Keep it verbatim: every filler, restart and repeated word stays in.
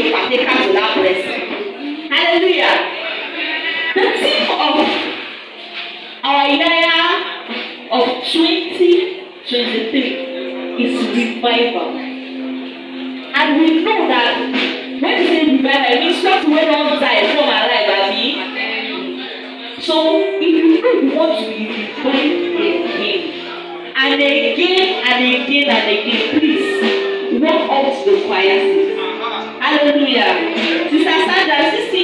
be partaker to that blessing. Hallelujah. The theme of our year of twenty twenty-three is revival. And we know that when we say revival, it means not when all die from our life, Abby. So if you know you want to be revived again, and again and again and again, please walk up to the choir seat. Hallelujah. Sister Sandra, this